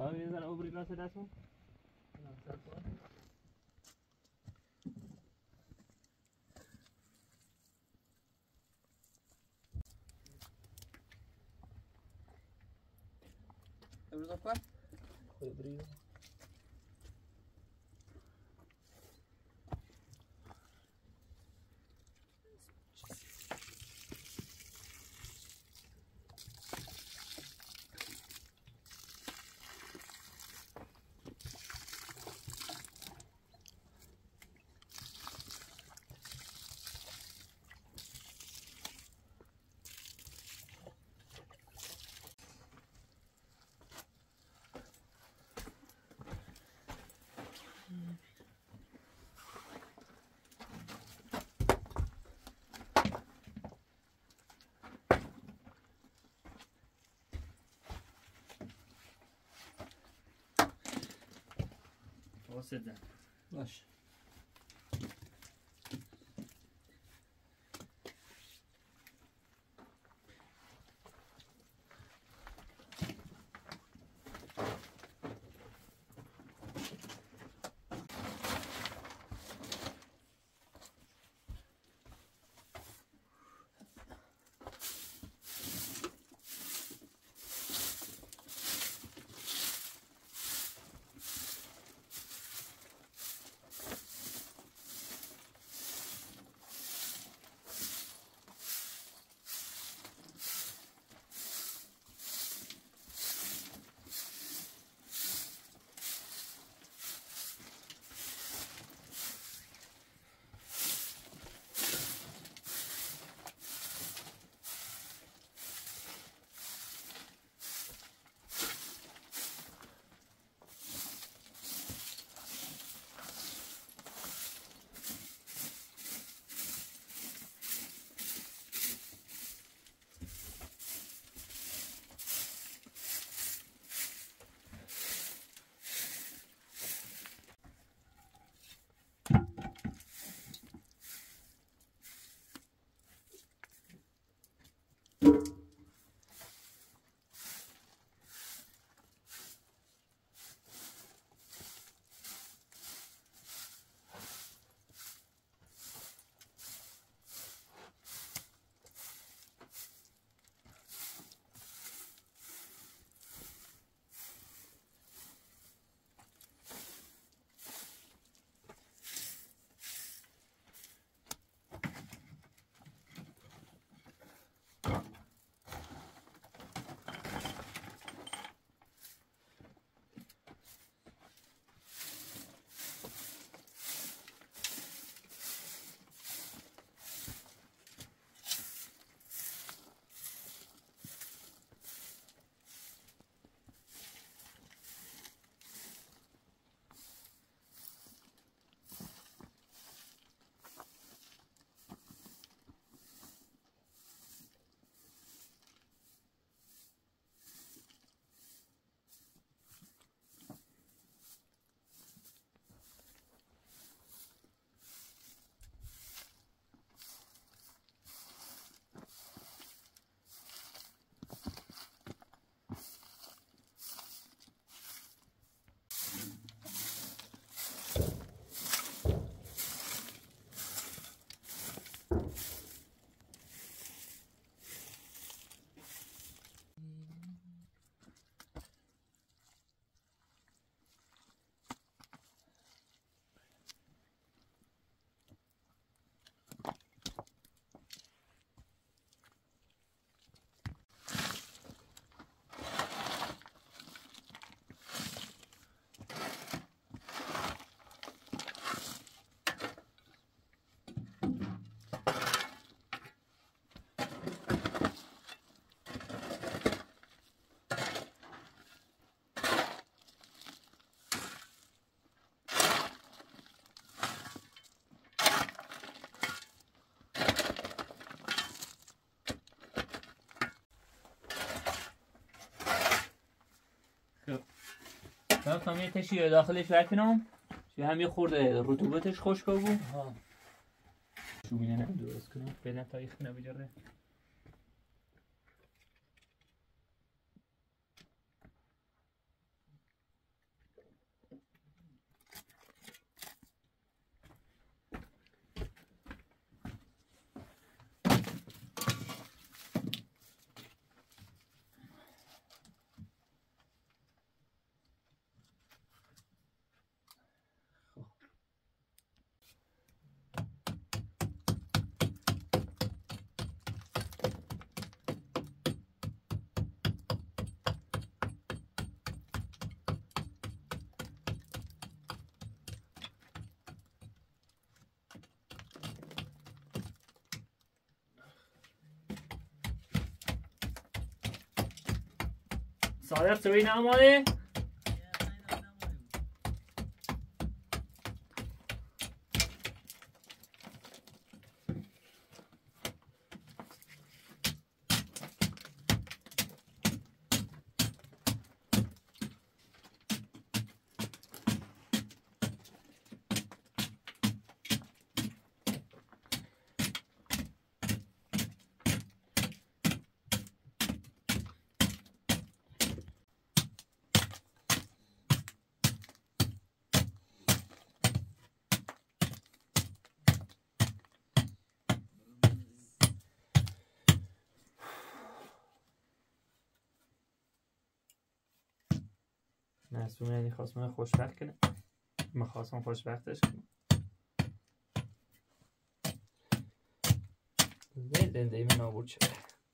صاحب یه ذره اوبری راست دستون امروز کار اوبری واسه باش تا یه تشیه داخلش بکنم چه هم یه خورده رطوبتش خوش بگو شو بینه درست کنم بدن تا یخ نبجره صادق سوی نماله؟ معصوم یعنی خواست من خوشبخت کنه، من خواستم خوشبختش کنم. زنده ای من نابود شده.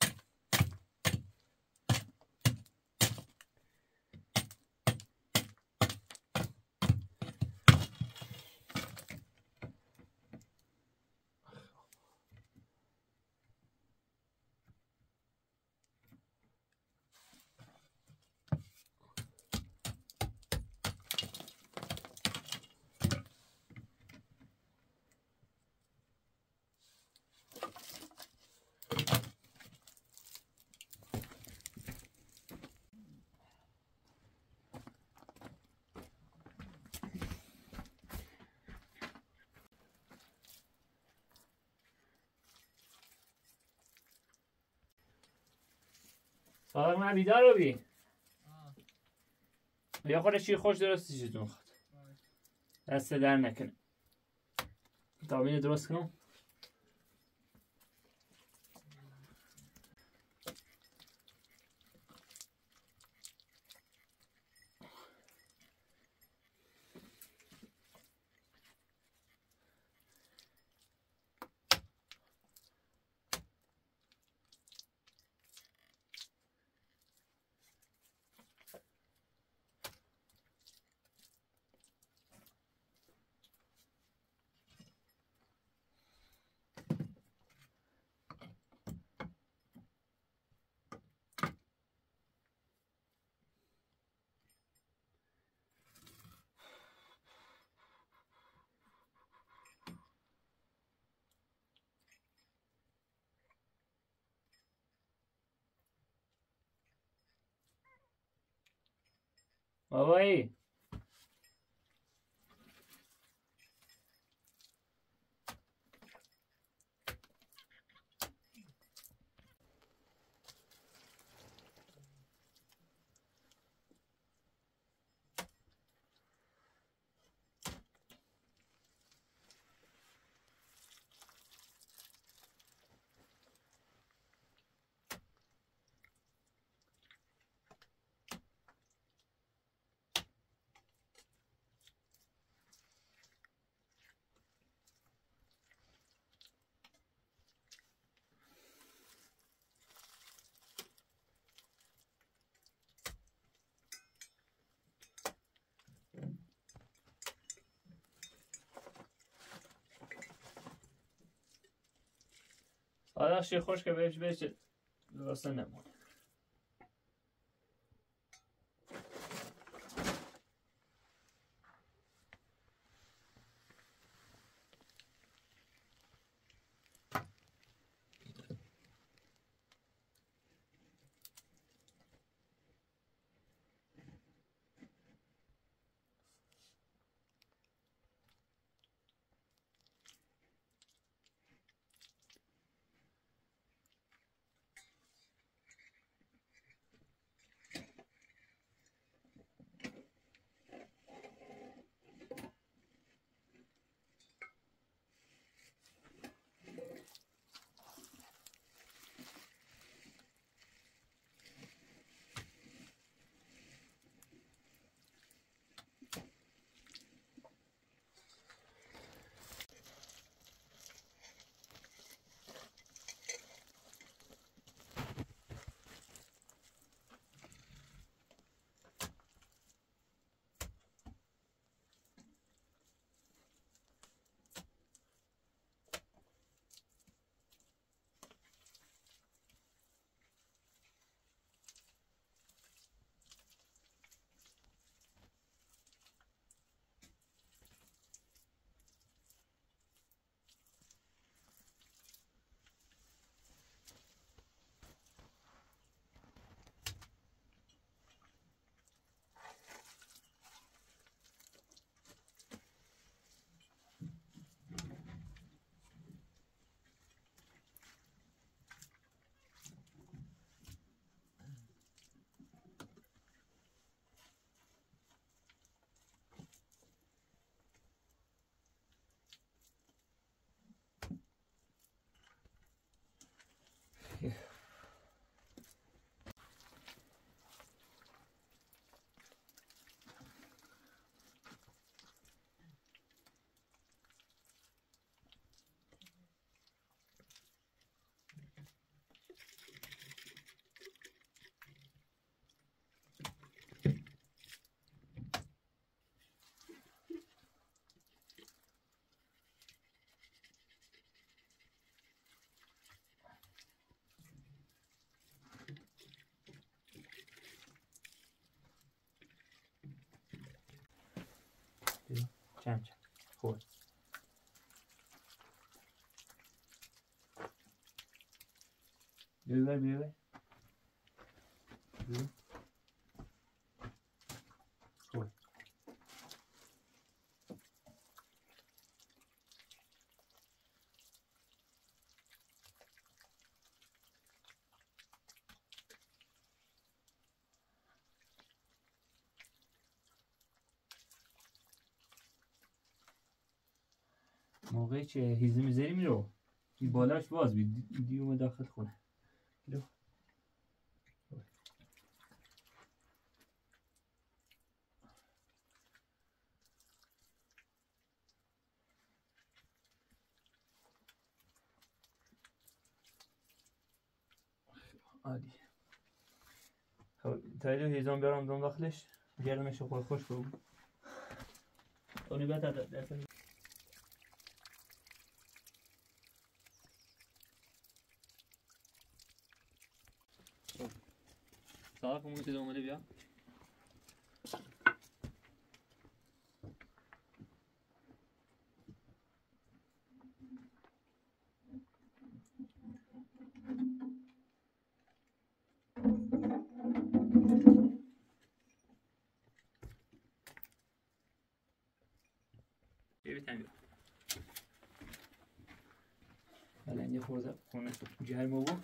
صادق من بیدار رو بی بیا خودش چی خوش درستی چیزون خود دست در نکنه. دامین درست کنم. بابایی صادق چی خوش که بهش درست نمونه. چم خورد بیار خورد موقعی که هیزی میذاری میرو این بالاش باز بید دیوم داخل خونه کلو عالی تا ایدو هیزان بیارم دون داخلش گرمش خود خوش بگو اونی بهتر درسل صاحب همون که دومده بیا یه خورده خونه گرم بود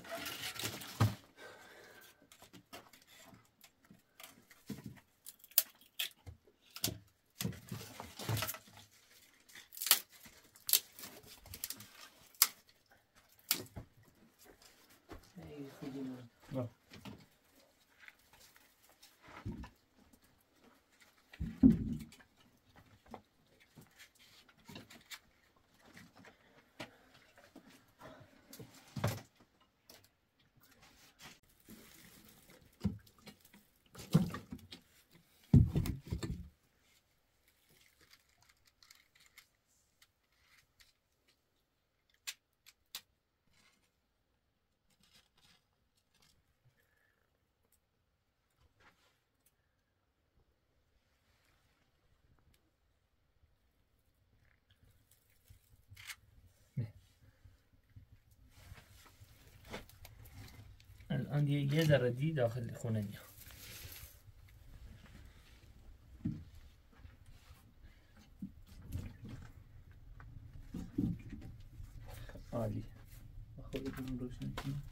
الان یه ذره دی داخل خونه میاد عالی خودتون روشن کنید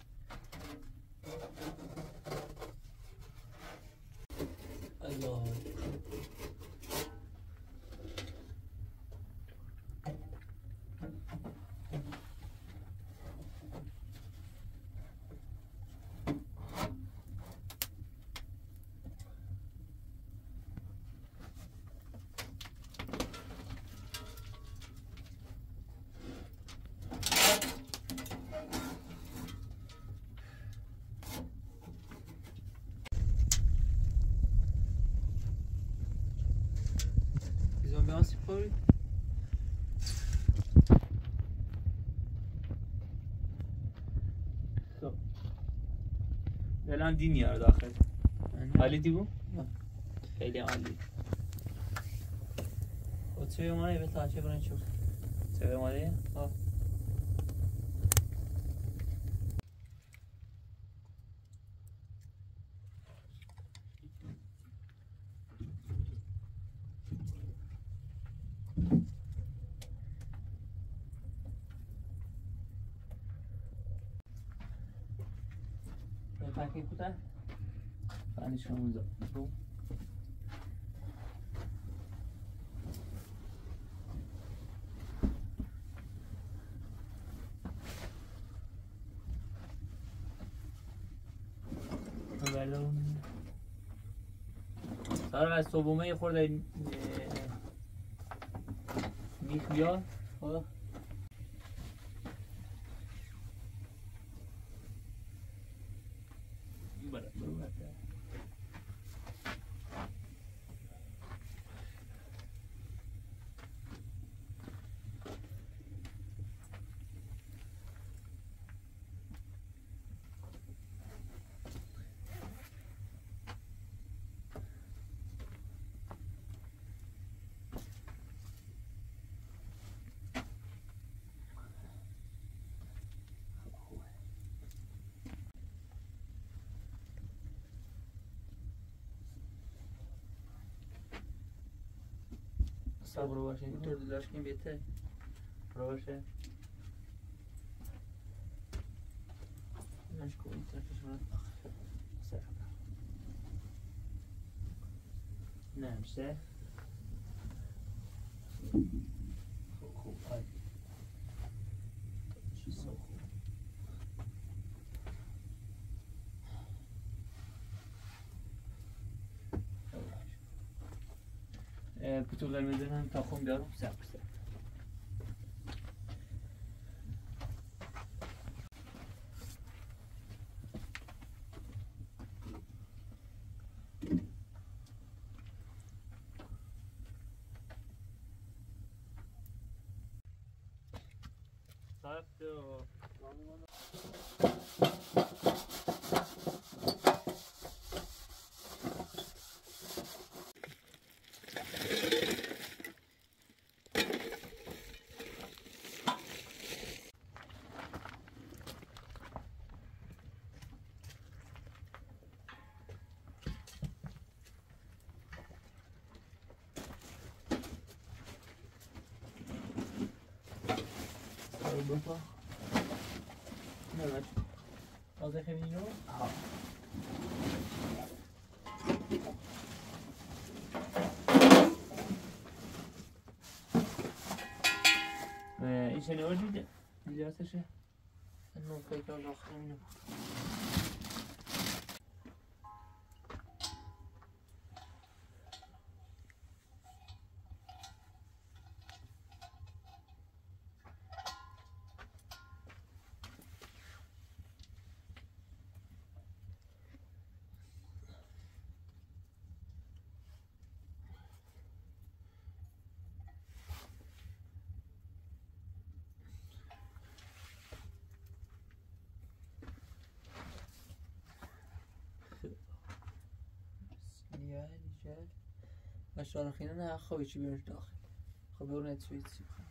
الله آسیب خوری؟ خب الان دی میاره داخل حالی دی بو؟ خیلی عالی و چه اومده به تاچه برن شو چه اومده؟ Pakai kuta, panis kamu zak. داره از صبحونه یه خورده میخ بیاد. خب صبر باشه اینطور دلاش کنیم بهتر باشه نش کنیم طرفش من نمیشه خوب های چی سو خوب پتو قرمز هم تا خون بیارم سب بپا نمیشه تازه خیلی اینو ها ایشه نوردید دیجاستشه نون پیکار داخل اینو اشتار خیلی نه خوابی چی بیارش داخل خب برو نتویت سی بخوام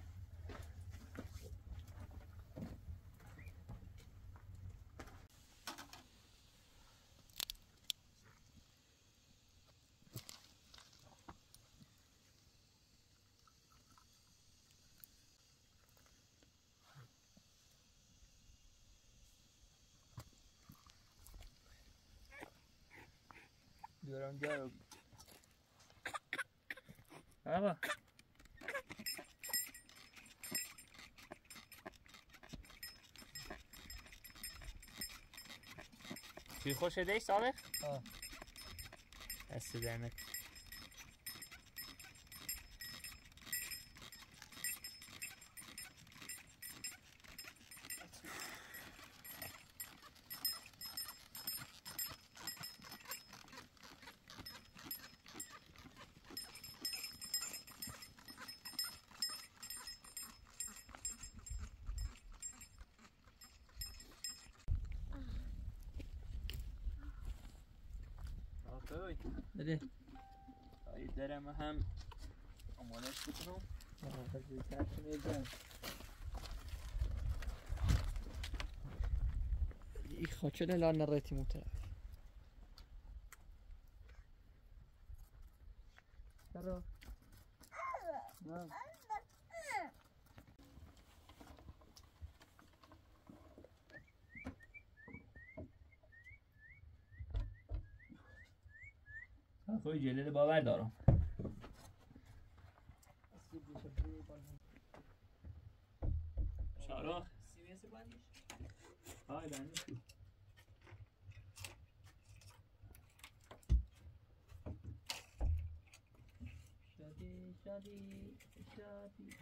دوران گرم آبا چی خوش شده ای صادق؟ آه دست درنک بده درم هم آمادش بکنم زودتر میدم این خاچه الان نريتي مو تعرف ترى نعم خوی جلد باور دارم شارخ سیمیس بانیش های دانیشو شادی شادی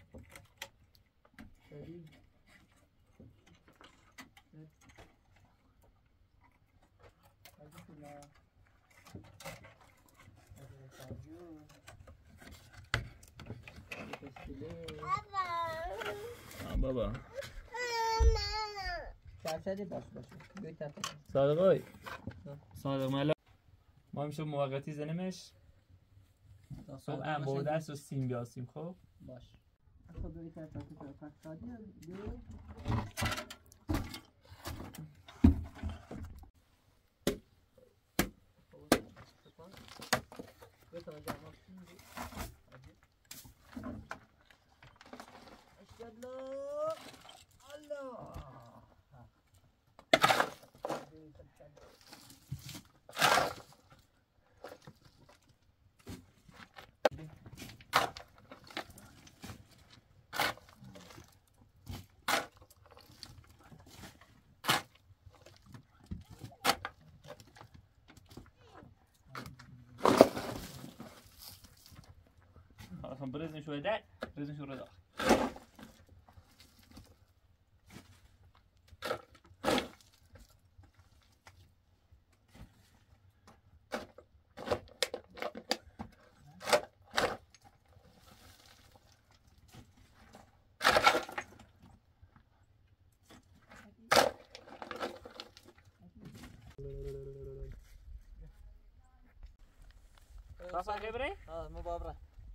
بابا شادی باشه صادقای صادق مالا ما میشه موقتی زنیمش صبح ام برده است و سیم بیاسیم خب باش خب دوی تا شادی خلاص برزن شوية داع برزن شو رضا صافا خبري؟ مبابرة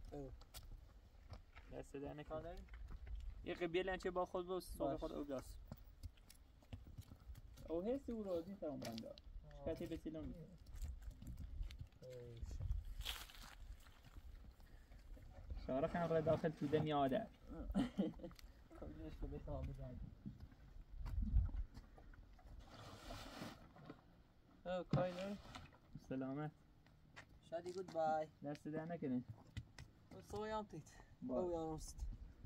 دست در نکنه یه قبیل انچه با خود و صبح خود او گاز او هستی او رازی ترام بنده شکتی بسیلون میشه شارخ هم را داخل تو دنیا آده خودش که بهت آب بزن او کاینر سلامت شادی گود بای دست در نکنه سویام تیت او یانوست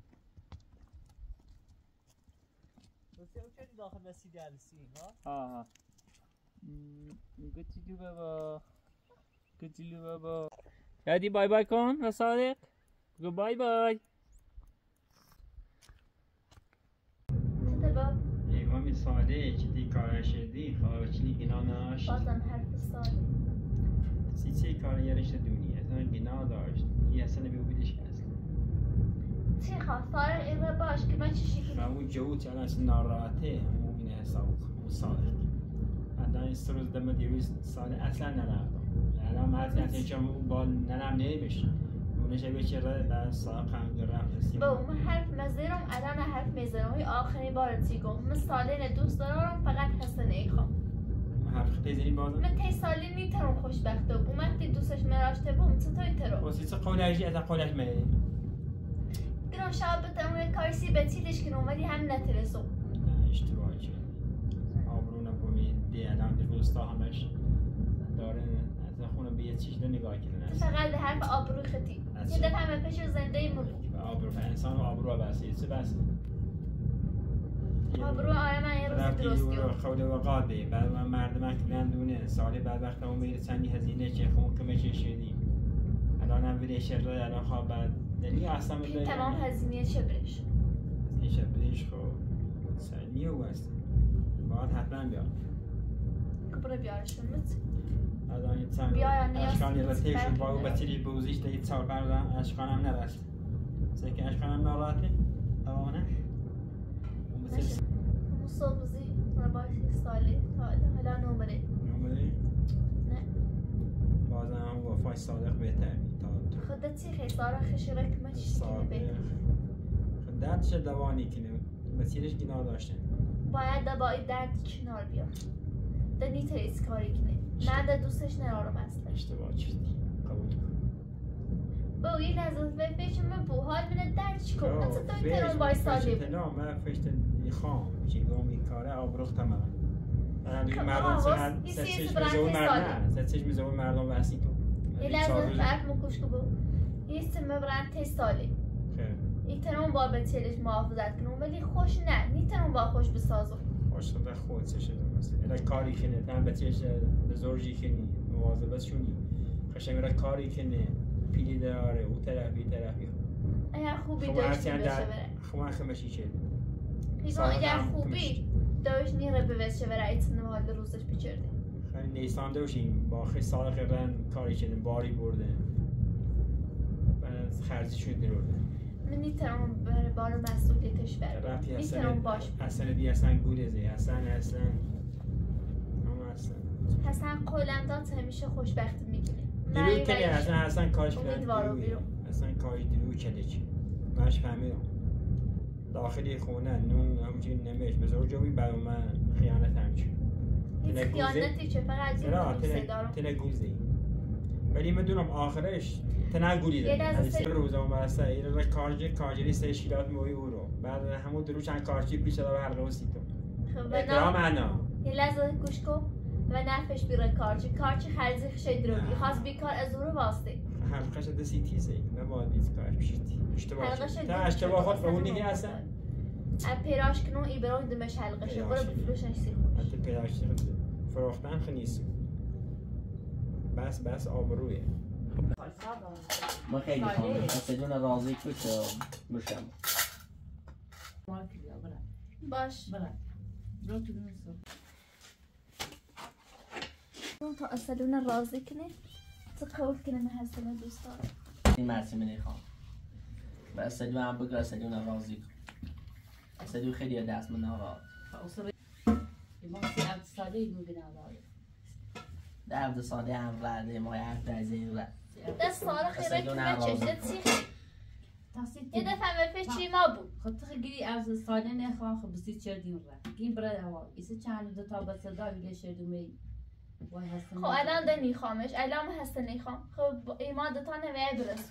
دوستی او چه داخل بسیدی علیسی ها گوچیلو بابا گوچیلو بابا شادی بای بای کن و صادق گو بای بای كتبه امام صالح چی کارش دی خواهی گناهش بازم حرف صالح چی کاریش دنیا اصلا گناه داشت یه اصلا بیوبیدش اصلا چی خواه صالح ایوه باش که من چه شکلی اون جوت الان ناراحته همون بینه حساب صالح الان استروز دم دیویس صالح اصلا نرفتم الان مثلا چون بال نرم نمیشه اونش بیچه را در ساقم گرفت با من حرف مزدرم الان حرف میزنم های آخرین بار تیگم من صالح دوست دارم فقط حسن ایخوام حرف پیزنی بازم من تی صالح نیترم خوشبخته بوم وقتی دوستش مراشته بوم چطوری ترم واسه چه قولش از قولش می گرام شب بتمون کارسی بتیلش کنم ولی هم نترسم اشتباه شد آبرونه بومی دی الان در روستا همش داره از خونه به یه چیز نگاه کردن فقط به حرف آبرو خطی یه دفعه همه پیش زنده مرد آبرو انسان آبرو بسیار چه بس آبرو آره من یه روز درست کردم خوله و قاده بعد من مردم کلن دونه سالی بعد وقت اون میره چندی هزینه چه خون که میشه شدی الان هم ویدیش رو الان خواب بعد دلی اصلا این تمام هزینه شبرش هزینه شبرش خب سنی و است باید حتما بیا کبره بیارشون مت الان یه چند اشکانی را تیشون با او بطیری بوزیش تا یه سال بردم اشکانم نرست سه اشکانم ناراحته آنه ماشي مصوبزي انا باشي صالح حالا نمره نه بازم هم وفای صادق بهتر تا خودت چی خیلی خشرک ماشي صادق دردش دوانی کنه مسیرش گناه داشته باید دبایی درد کنار بیاد دنی تریس کاری کنه من ده دوستش نرارم اصلا اشتباه چیدی قبول کن با یه لحظه فکر من بو حال من درد چیکم من چطوری ترون بای صالح نه من فشت میخوام چیگم این کاره آبروخ تمام من دیگه مردم سچش میزون مردم واسه تو یه لحظه فرق مکوش کو یه سم برند تی صالح نیترون با بچه‌لش محافظت کنم ولی خوش نه نیترون با خوش بسازم خوش خدا خود چه شده مثلا اگه کاری کنه تام بچه‌ش به زورجی کنی مواظبت شونی خشم را کاری کنه پیلی داره او طرفی اگر خوبی خب داشتی هرچند بشه بره خب من خمشی چه پیگان اگر خوبی داشت نیره بشه بره ایتن حال روزش بچرده خیلی نیسان دوشیم با خیلی سال قبلا کاری کردن باری بردن بعد خرجی شد درورده من نیترم بره بار مسئولیتش بره نیترم باش اصلا دی اصلا گوله اصلا حسن قولم داد همیشه خوشبختی میگیره درو کنی اصلا کارش امیدوارم بیرون اصلا کاری درو کده چی منش فهمیدم داخلی خونه نون همونجوری نمیش بذار جوی برای من خیانت همچون هیچ خیانتی چه فقط این دوسته دارم تنه گوزی ولی میدونم آخرش تنه گولی دارم سه روز اون بسته این را کارجری سه شیلات موی او رو بعد همون درو چند کارچی پیش داره هر روزی تو ادرام انا یه لحظه گوش کن و نفش بیره کارچی خرزی خشه دروگی خواست بیکار از او رو واسطه حلقش دستی تیزه نباید بیت کارش بشیدی تا اشتباه خود فهمونی که اصلا پیراش کنون ای برای دمش حلقشه برو بفروشنش سی خوش حتی پیراش فروختن خنیسو بس آبرویه ما خیلی خواهیم بس بدون راضی که بشم باش تا اصلون راضی کنه تو قول کنه من هستم دوست دارم این مرسی من ایخوام و اصلون هم بگه اصلون راضی کن اصلون خیلی دست من ناراد ما 30 ساله ایگو بنابراین در ساله هم رده ما یک از این رد دست ساله خیره کنه چشت سیخی یه دفعه مفش چی ما بود خب تخیلی از ساله نخواه خب بسید چردیم رد گیم برد هوا ایسه چند دو تا بسدا بیله شردو می خب الان ده نیخوامش الان هسته نیخوام خب ایمان دوتا نویه برس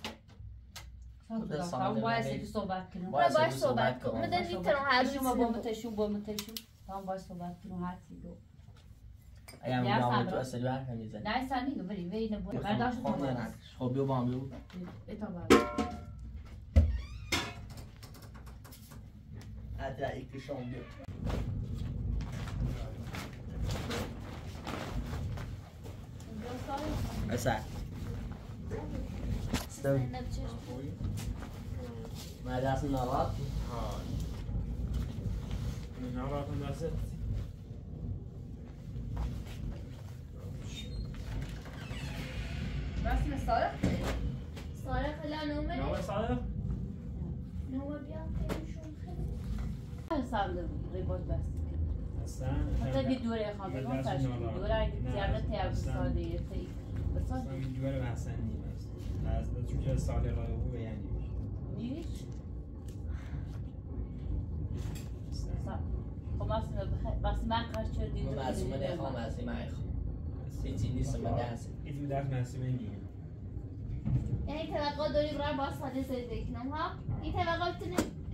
کن باید صحبت کنم باید صحبت کنم مدن نیترون هر روی شما با متشون هم باید صحبت کنم هر چی دو اگر میگم تو اصلی حرف نمیزنی نه سر نیگه بری وی نبود برداشت تو باید خب بیو با هم بیو ایتا باید حتی ایکی شما بیو اصلا ما دست نارات نارات نرسد رسم صارخ لا نومه نومه صادق نومه بیان خیلیشون خیلی سال ریبوت بس اصلا حتی بی دوره خواه بگم فرشت دوره اگه تیابه تیاب ساله یه تی اصلا بی دوره بحثن نیم است از چون ساله رای او بیانی نیش؟ خب بس من قرد چرد دیدو من معصومه نخوام معصومه ایخوام هیچی نیست من دست ایدو دست معصومه نیم یعنی توقع داری برای با ساله زنده کنم ها؟ این توقع بتونه؟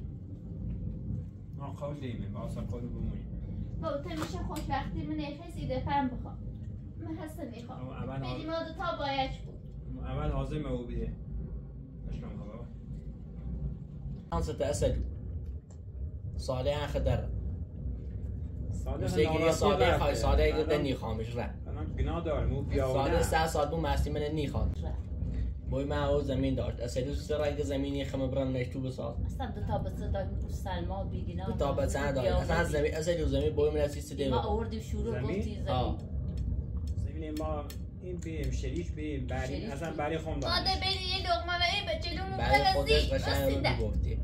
ما قول دیمه با اصلا قول بمونیم با تو میشه خوشبختی من نخیست ایده فرم بخوام من هسته میخوام میدیم ها دوتا بایش بود اول حاضر مهو بیده اشکام خواه انسة أسد صالح خدر موسیقی صالح خواهی صالح گرده نیخوامش را گناه دارم او بیاونه صالح 3 ساعت بود مستی من نیخوام بوی من او زمین داشت اسدو سرای زمینی خم برن نشتو بساز اصلا دو تا بسدا سلما بیگنا دو تا بسدا داشت اصلا زمین اسدو زمین بوی من اسیست دیو ما آوردیم شروع گفتی زمین ما این بیم شریک بیم بری اصلا بری خون داشت ماده بری یه لقمه و این بچه دونو برای خودش قشنگ رو گفتی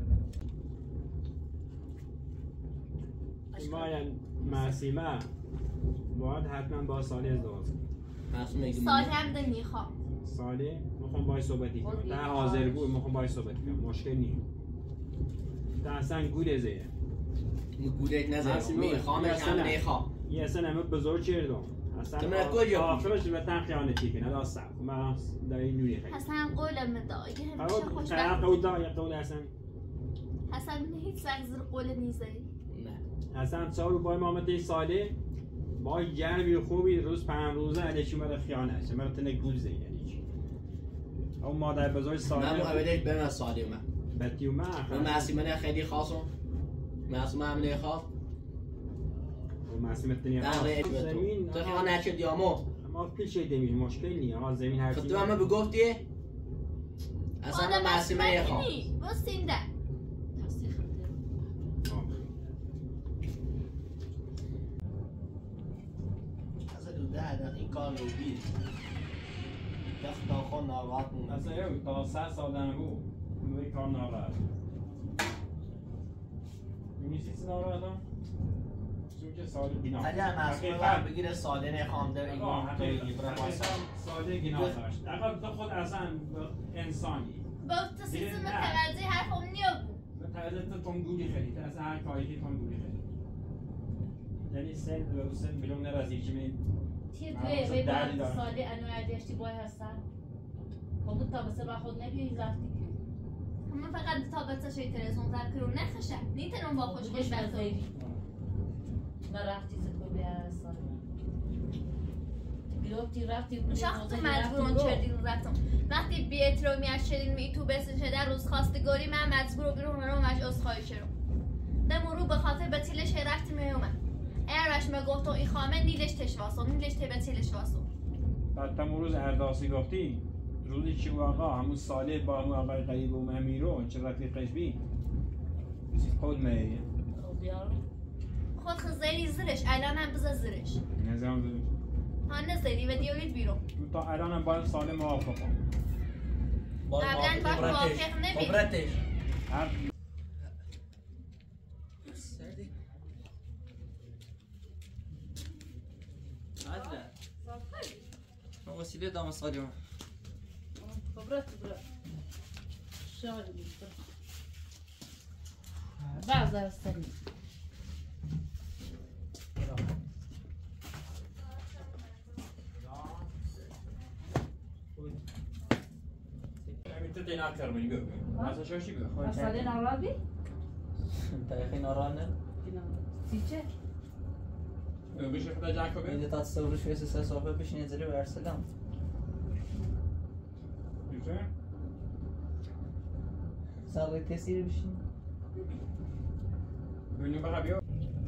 ما یعنی معصیمه باید حتما با سالی ازدواج معصومه سالی هم ده نیخوام سالی میخوام باید صحبتی کنم تا حاضر بود میخوام باید صحبتی کنم مشکل نیست تا اصلا گوله زیره گولت نزد میخوامش هم نیخوام این اصلا همه بزرگ چردم اصلا آخرش به تن خیانتی کنه داستم من داری نوری خیلی اصلا قولم دایی همیشه خوشبخت قول دایی قول اصلا اصلا هیچ وقت زیر قول نیزه اصلا 4 روز مامته ساله با جربی خوبی روز 5 روزه علیشون برای خیانه چه مرا تنه گول زی یعنی چی اون مادر بزرگ ساله من محبتش برم از سالی من بطی و من معصومه خیلی خاصم معصومه هم نیخواد و معصومه تنی زمین تو خیلی نشد دیامو ما پیش دمین مشکل نی آقا زمین هر چی تو همه بگفتی اصلا معصومه خوام بسینده دستی خطر اصلا دو 10 دقیقه کار رو بیر دست تا خون ناراحت مون اصلا یه تا 3 سال بود روی کار ناراحت می‌نویسی ناراحتم چون که سال گناه اگر معصومه وقت بگیره ساده نخوام در این ساده گناه داشت اگر تو خود اصلا انسانی با تو سیستم متوجه حرفم نیا بود متوجه تو گولی خرید اصلا هر کاری که تو گولی خرید یعنی سن بیرون نرازی که می تیر توی بعد سالی انواع دیشتی بای هستن خود تا بسه با خود نبیایی زفتی که من فقط تا بچه شوی تلویزیون زد کرو نخشه نیتنم با خوش خوش بخیر نرفتی زکو بیاره سالی گرفتی رفتی شخص مجبورم چردین رفتم وقتی بی احترامی از شدین می تو بسن شده روز خواستگاری من مجبور بیرون رو مش عذرخواهی شدم دمورو به خاطر بتیلش رفت میومد اگر وش میگفت این خامه نیلش تشواسو نیلش تی بتیلش واسو بعد تم روز ارداسی گفتی روزی چی واقعا همون ساله با همون آقای قریب و امیرو چه رفیقش بی چیز قول میه خود خزیلی زرش الان هم بزا زرش نظام زرش ها نزدی و دیولید بیرون تا الان هم باید سال موافقم قبلا باش موافق نبید خبرتش هر عدله وسیله دام سالی من خبرت برا شاید بیشتر بعض هستنی تو دینا کار میگه مثلا شوشی بگو مسئله نارادی؟ تاریخی نارانه سیچه؟ بشه خدا جاکو اینجا تا تصورش ویسه سه صحبه بشین زیری و ارسلم میشه سر کسی بشین ببینیم بقى بيو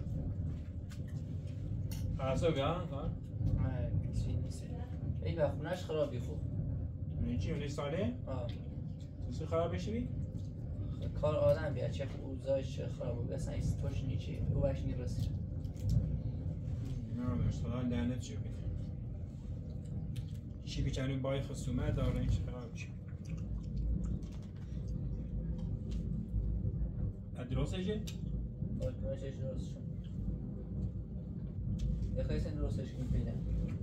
خلاص بقى ما کسی نیست ای به خونش خرابی خوب چی اون ساله تو خراب بشی کار آدم بیا چه اوضاعش چه خراب بود اصلا این توش نیچی او باش نیرسی نه اشتغال لعنت شو چی بیچاره بای خصومت داره این چه خراب شد درستشه درستش درست شد یه خیلی درستش کن پیدا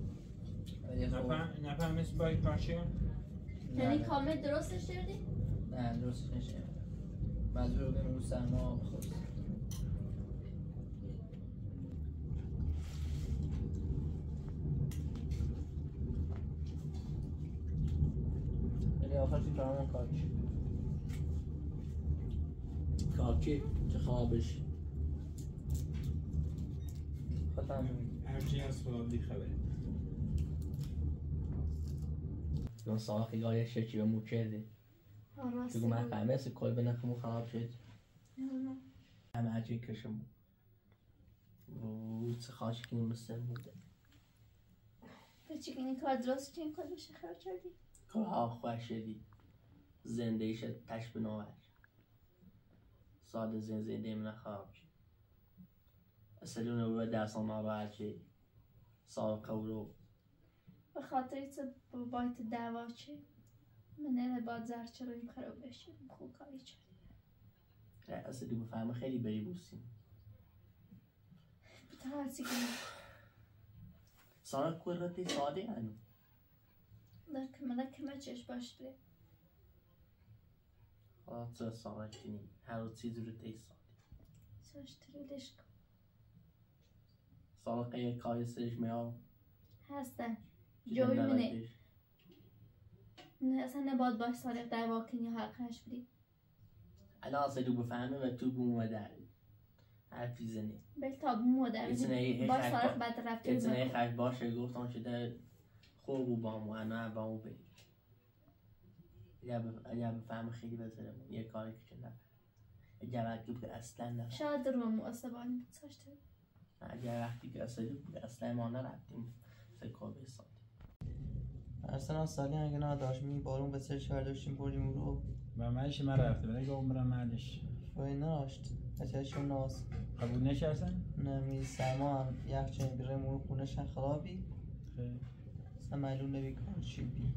نفهم مثل بای پاشه یعنی کامل درستش کردی؟ نه درستش نشه مجبور بگم رو سرما بخواست ولی آخر چی فرمان کارچی کارچی چه خوابش ختم همچین از خدا دی خبره اون ساخی گاهی شکی به مو کرده بگو من فهمه از کل به نکمو خراب شد همه عجیب کشم چه خواهش کنیم بستن بوده تو چی کنی کار درست چی این کار بشه خراب کردی؟ کارها خواه شدی زنده ایشت تش بناور ساده زنده من خراب شد اصلا اونو به درسان ناراحت شد سال قولو به خاطر ایسا باید دعوا چه؟ من نه باید زر چرا این خراب بشه خوب کاری چه اصلا دو بفهمه خیلی بری بوسیم تا هرچی کنی سال کورتی ساده هنو در کمه چش باشده خواهد سال سال کنی هر رو چیز رو تی ساده ساش تریدش کن سال قیه کاری سرش میام هسته جوی منه اصلا نباید باش صادق دعوا کنی یا حقش بدی الان اصلا دو بفهمه و تو بوم و در حرفی زنه بل تا بوم در باش صادق بعد رفتی کسی نه خرک باشه گفتم شده خوب و بامو انا بامو بریم اگر بفهمه خیلی بذارم یه کاری که نفر اگر وقتی که اصلا نفر شاید رو مؤسبانی بود ساشته اگر وقتی که اصلا ما نرفتیم سکر به ساده اصلا سالی اگه نداشت می بارون به سر چهار داشتیم بردیم رو و منش من رفته ولی گفتم برم معلش فای ناشت بچه‌شون ناز قبول نشه اصلا؟ نه می سرما هم یخچال بیره مورو خونشن خرابی اصلا معلوم نمیکنه چی بی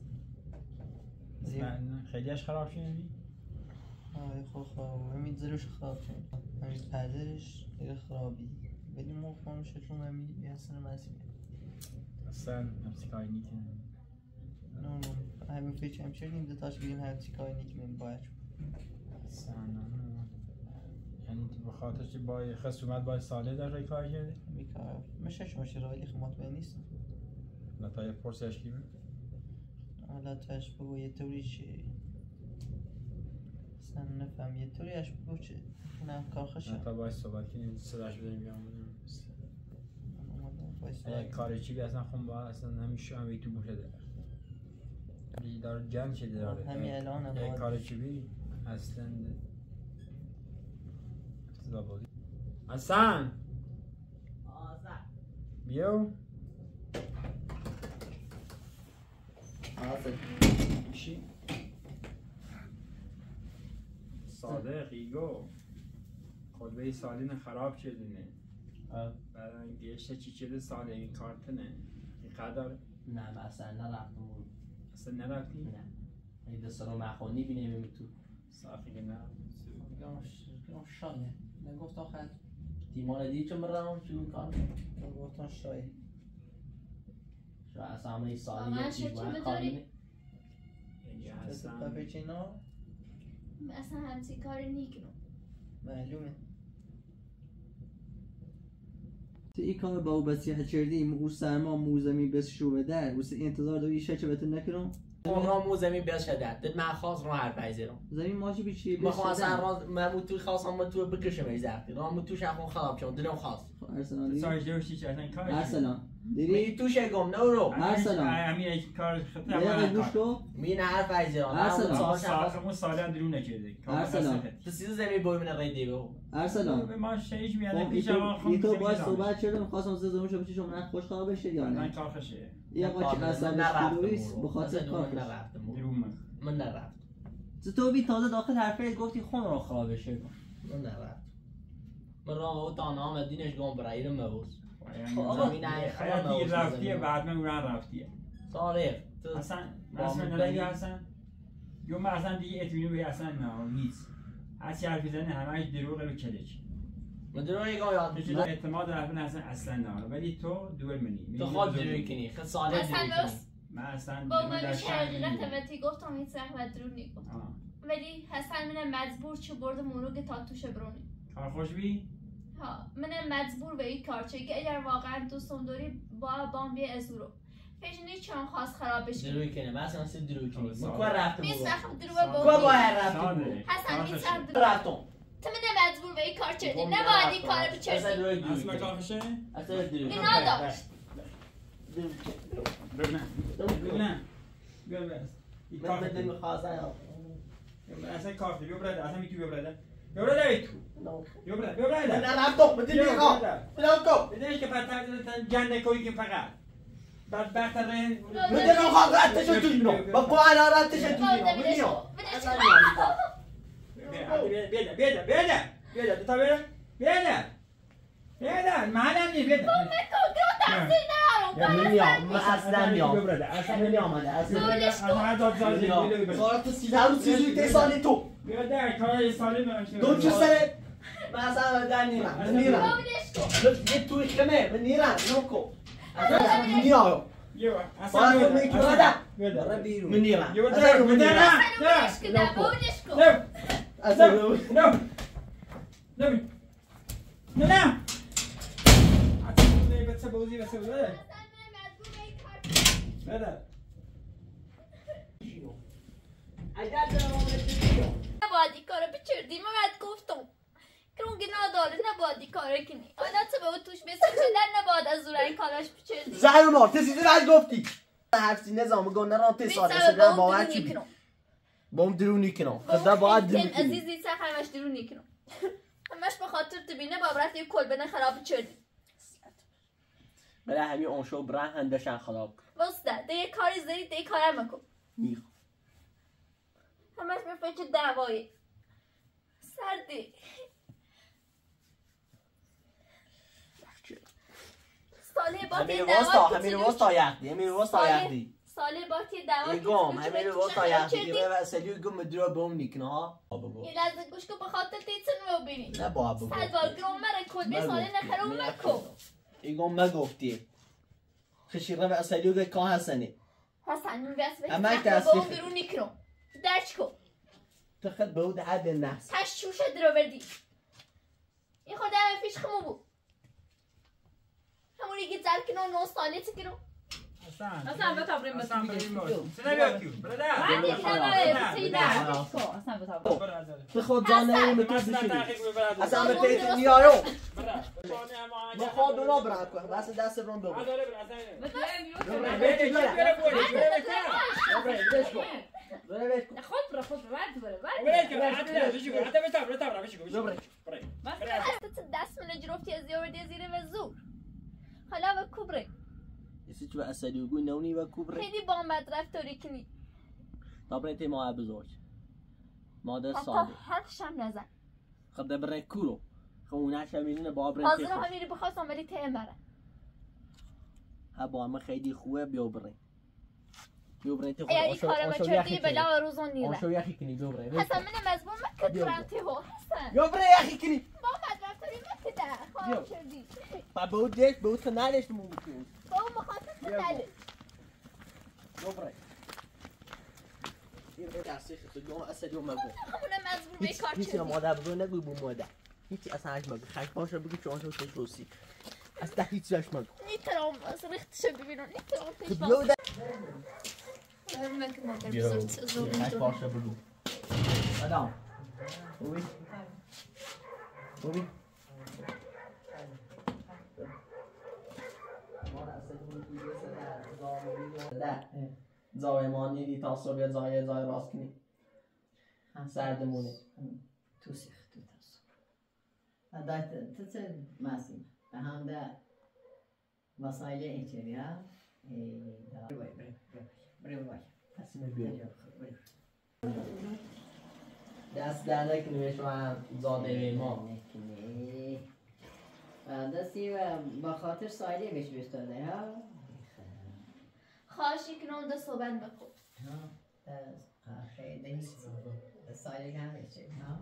خیلیش خراب شده بی؟ آه خود خراب همین زیرش خراب شد همین پدرش خیلی خرابی ولی مورو خونش چون همین اصلا مسیح اصلا همسی کاری نیکنه نه همین فیچ هم شدیم دوتاش بگیم همسی کاری نیکنیم باید اصلا یعنی تو بخاطر چی با خصومت با ساله داره کار کرده؟ بیکار مشه شما ولی خب مطمئن نیستم نتایج پرسش کی بود؟ حالا تاش بگو یه طوری چی اصلا نفهم یه طوری اش بگو چه اونم کار خشم تا باید صحبت کنیم صداش بدیم بیام کار چی بی اصلا خون با اصلا همیشه هم تو بوشه داره داره جمع چه داره همین الان هم کار چی بی اصلا زبادی حسن بیو چی؟ صادق ایگو خودوی سالین خراب شدونه برای گشته چی چیده ساله این کارتنه این قدر نه من اصلا نرفتم اصلا نرفتی؟ نه این دست رو مخونی بینیم تو صافی که نه شاید نگفت آخر دیمان دی چون برام چون کار گفتن شاید اصلا همه سالی یه چیز باید کاری اصلا اصلا همسی کاری نیکنم معلومه تو این کار با او بسیح چردیم او سرما موزمی بس شو بدر او انتظار داری شچه بتون نکنم اونها موزمی بس شدد دل من خواست رو هر پایزیرم زمین ماشی بیچی بس میخوام اصلا من تو خواستم من تو بکشم ای زرتی رام تو شخون خراب شد دلم خواست ارسلان سایش دوشتی چه اصلا کار ارسلان می دیدی تو شگم نورو ارسلان همین کار خطر یه گوش کو می نه هر پایزیرم اون ساله درون نکرده ارسلان تو سیز زمین بوی من ریدی بگو ارسلان به ما شیش میاده خب پیش این تو باید صحبت چردم خواستم سه زمین شو بچه شما خوش خواه بشه یا من نه کار خشه یه قاچی اصابش دوریست بخاطر کارش من نرفت تو بی تازه داخل حرفه گفتی خون رو خواه بشه من نرفت من راه تا نام دینش گم برای رو مبوس زمین خیلی رفتیه بعد من اون رفتیه صالح اصلا نلگی اصلا یو من اصلا دیگه اطمینو به اصلا نیست هرچی حرفی زنه همهش دروغه به کلش من دروغی که یاد میشه اعتماد رفت اصلا نه ولی تو دور منی تو خود دروغی کنی خود صالح دروغی کنی من اصلا با من میشه حقیقت وقتی گفتم این صحبت درون نیکن ولی حسن منم مجبور چه برد مروگ تا توش برونی کار خوش بی؟ ها منم مجبور به این کار چه که اگر واقعا دوستم داری با بام بیا ازورو پیشنی چون خواست خراب بشه دروغی کنی من اصلا دروغی کنی من کار رفتم می سخم دروغ با با باید رفتم حسن می سخم رفتم تو منم مجبور به این کار چردی نباید این کار بچردی اصلا کار خوشه؟ اصلا دروغی این نداشت ببینم من بدل میخواستم اصلا کافی بیا برده اصلا میتونی بیا برده بیا برده ای تو بیا برده من نرفتم بدل میخوام بلام بدلش که فتر جنده کوی که فقط بعد بهتر بدل میخوام رتش رو توش بینم با قوانا رتش رو توش بینم بیاده دوتا بیاده محلم نی بیاده من میام من اصلا میام اصلا نمیامده اصلا تو سیده رو سیزوی ته سالی تو بیاده کار سالی دو چه سره من اصلا در نیرم من نیرم یه توی خمه من نیرم نمکو اصلا نیام اصلا بیاده من نیرم نه بس بوزی بده نباید این کارو بچردی من باید گفتم کرونگی نداره نباید این کارو کنی آدم تو به او توش بسید شدن نباید از دور این کاراش بچردی زهر مار تسیزی رد گفتی حفظی نظام گنده را تساد سبرم باید چی بی با هم درونی کنم خدا باید درونی کنم عزیزی سخ همش درونی کنم همش به خاطر تبینه بابرت یه کل بنه خراب چردی ولی همین آنشو برای هندشن خراب کن واسه ده یه کاری زدی ده کارم مکن میخوام همش میفهمی چه دعوایی سردی ساله باتی ساله باتی دعوا ایگام همین رو واسه یختی و اصلی گم مدرو بوم نیکنه ها یه لحظه گوش کن بخاطر تیتن رو ببینی نه با بگو صد بار گرام مره کل به ساله نخرم مکن ایگام مگفتی خشیره و اصلی رو که حسنی حسن من بس به اما تخت با اون بیرون نیکنم درچ کن تخد بود حد النحس هش چوشه درو بردی این خود همه پیش خمو بود همونی که زل کنم 9 ساله تکنم اصلا بتابریم اصلا بسیم بریم سنگاکیو برادر به خود جانه رو اصلا به تیت نیارو بخواد اونا برد کنم بس دست رون بگو خود برو دست من جرفتی از یاوردی زیره و زور حالا و کبره یسی چه به اصلی گوی نونی و کوبره خیلی با مد رفتاری کنی طبعا تی ما بزرگ مادر حتی ساده حرفشم نزن خب ده برای کورو خب اونش هم میدونه با برای حاضر تی خوش همیری بخواستم ولی تیم بره ها با همه خیلی خوبه بیو برای تی خوش اگه کارم چردی بلا روزون نیره آشو یخی کنی بیو برای حسن من مزبور مکت رفتی هو حسن بیو برای یخی کنی با مد رفتاری مکت خواهم کردی با بود دیش بود خنالش مون بکنی با اون مخاطب نداره بیو برای این دستی خیلی دوم اصلی و مگو همونه مزبور به کار هیچی چردی مادر بزرگ نگوی بو مادر هیچی اصلا هش مگو خش باشه بگی چون شو تش روسی اصلا هیچی هش مگو نیترام از ریختشو ببینون نیترام پیش بیو ده من که مادر بیو بزرگ زور خش میدونم باشه بگو سلام خوبی خوبی زای ما نیدی تا صبح زای راست کنی سردمونه تو سیخ تو تاسو دایت تت ماسیم هم ده مسائل اینجوریه بریم تصمیم بیاریم دست در نکنیمش و زاده ما دستی و با خاطر سایلی بهش بستاده ها خواهشی کنم ده صحبت بکن خیلی سایلی هم بشه ها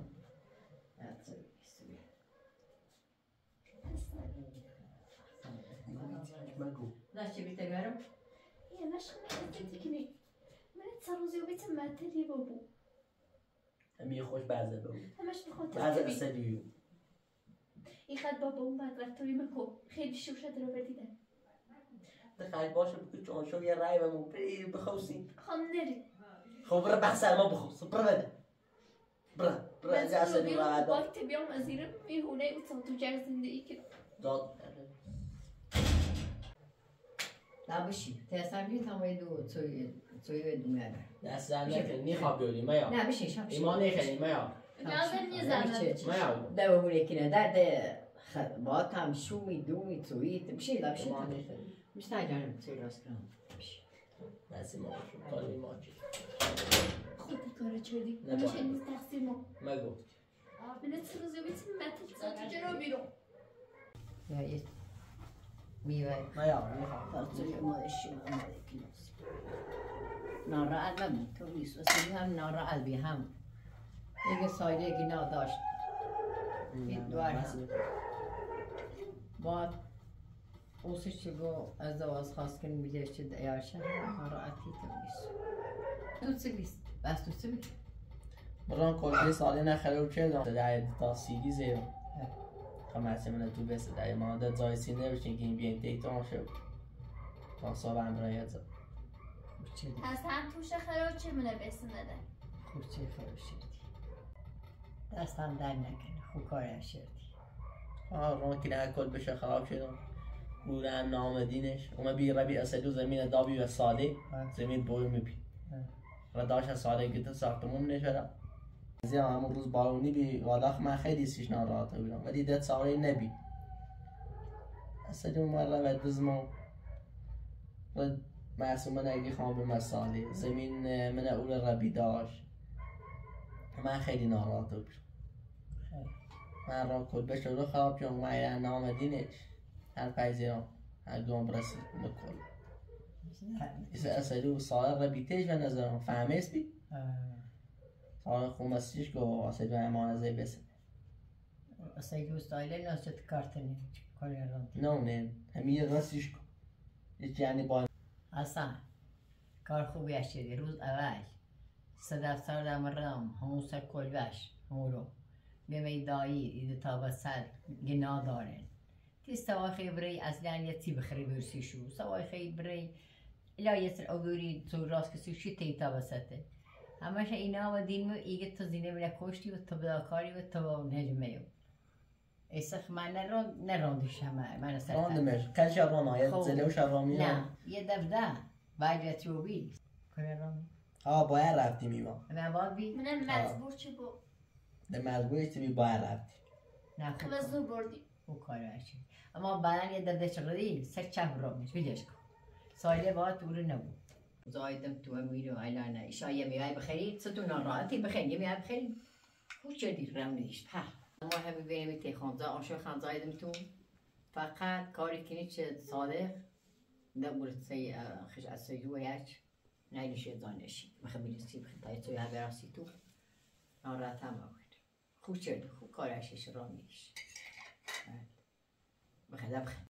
داشتی بیته گرم یه مشخ نکنی کنی من تروزی و بیتم مدلی بابو همیه خوش بعضه بگو همش بخاطر بعضه تبی اصلیو این خد بابا اون بعد رفتاری مکن خیلی شوشه درو بردیدن خیلی باشه بگو چون شو یه رای و مو بخوصی خواهم نری خب برا بحث ما بخوص برا بده برا از اصلی رو عدا باید بیام از ایرم میهونه و تو جر زندگی کنم داد نباشی تحصیل بیت هم دو توی دو میاد دست در نکن نیخواب بیاری میا نه بشین شب ایما نیخنی میا لازم نیزنم میا ده بقوله کنه ده با کم شومی دومی توی بشین ده بشین ایما نیخنی بشین نجانم توی راست کنم دستی ما باشم کاری ما چی خودی کار چردی نه همیشه باید. نیز تقصیر ما مگو من تروزی و بیتم مدلی تو جرو بیرون یا یه میوه میا نیخواب توی مادشی آمده کناس ناراحت نبود تو نیست اصلی هم ناراحت بی هم دیگه سایده که نداشت دوار هم بعد اوسش چه گو از دواز خواست کنیم بیدهش چه دیارشه ناراحتی تو نیست تو سلیست بس تو سلی بران کلی سالی نخره و چه دام دعیه تا سیگی زیرم خمسی من تو بسه دعیه مادر زای سینه بشین که این بیین دیتا شد تا صاحب امرایت زد از هم توش خراب چه منه بسنده خوشی خیلی شدی دستم در نکنه خوب کار شدی رون که نه کل بشه خراب شدم بوده هم نامدینش اومه بی ربی اصدو زمین دابی و ساده زمین بوی میبی و داشت ساده که تو ساختمون نشده از این همون روز بارونی بی والاخ من خیلی سیش ناراحت بودم ولی دت ساله نبی اصلا مرة بعد بزمان معصومه نگی خوام به مساله زمین من اول ربی داشت من خیلی ناراحت بودم من را کلبش رو خراب چون من نامدینش هر پایزیرم هر دوم برسید مکل اصلا صالح ربی تیج به نظرم فهمیست بی؟ صالح خومستیش گو اصلا امان ازی بسید اصلا استایل ناست کارتنی کاری ران نه همین راستیش کو یعنی با اصلا کار خوبی اشتری روز اول صدف سر دمرم همون سر کلبش همون به دایی ایده تا بسر گنا دارن تی سواخی بری اصلا یه تی بخری برسی شو سواخی بری الا یسر اوگوری تو راست کسی شی تی تا بسته همش اینا و دین و ایگه تو زینه من کشتی و تو بداکاری و تو نجمیو ایسخ من نراندیش همه من سر راندمش کل شرام ها زلو شرامی نه یه دفده باید روبی کنه رام باید رفتی میوان من باید بی منم مجبور چی بود ده مجبوری تو باید رفتی نه خوب و زور بردی او کار هاشی اما بعدن یه دفده شغلی سر چپ رامش بیدش کن سایله باید دوره نبود زایدم تو امیر و ایلانه ایشا یه میوه بخرید ستون ناراحتی بخرید یه میوه بخرید خوش جدی رم نیست ما همه بینیم تی خانزا آشو خانزا ایدم تو فقط کاری کنی چه صادق نبورد سی خش از سیدو یچ نیلیشه دانشی بخبیری سی بخطای توی ها براسی تو ناراحت هم آورد خوب چرد خوب کارشش را میش بخدا بخیر